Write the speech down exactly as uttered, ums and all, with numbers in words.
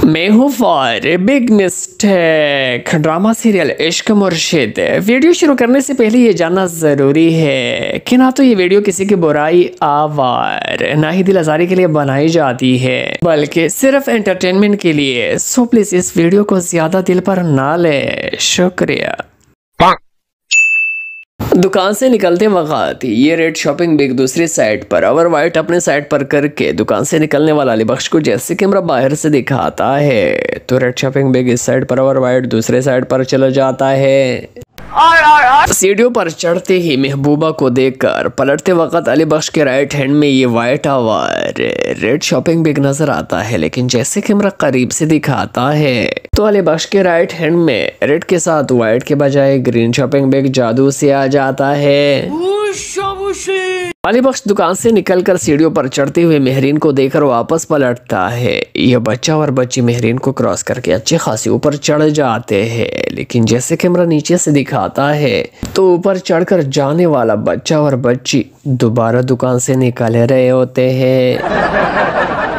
मैं हूँ for big mistake drama serial Ishq Murshid. Video शुरू करने से पहले ये जानना ज़रूरी है कि ना तो ये वीडियो किसी की बुराई आवार ना ही दिल आज़ारी के लिए बनाई जाती है, बल्कि सिर्फ एंटरटेनमेंट के लिए। सो प्लीज़ इस वीडियो को ज़्यादा दिल पर ना ले। शुक्रिया। दुकान से निकलते वक्त ये रेड शॉपिंग बैग दूसरी साइड पर और वाइट अपने साइड पर करके दुकान से निकलने वाला अली बख्श को जैसे कैमरा बाहर से दिखाता है तो रेड शॉपिंग बैग इस साइड पर और वाइट दूसरे साइड पर चला जाता है। सीढ़ियों पर चढ़ते ही महबूबा को देखकर पलटते वक्त अली बख्श के राइट हैंड में ये वाइट आवर रेड शॉपिंग बैग नजर आता है, लेकिन जैसे कैमरा करीब से दिखाता है तो अली बख्श के राइट हैंड में रेड के साथ वाइट के बजाय ग्रीन शॉपिंग बैग जादू से आ जाता है। अली बख्श दुकान से निकलकर सीढ़ियों पर चढ़ते हुए मेहरीन को देखकर वापस पलटता है। यह बच्चा और बच्ची मेहरीन को क्रॉस करके अच्छे खासी ऊपर चढ़ जाते हैं, लेकिन जैसे कैमरा नीचे से दिखाता है तो ऊपर चढ़कर जाने वाला बच्चा और बच्ची दोबारा दुकान से निकल रहे होते हैं।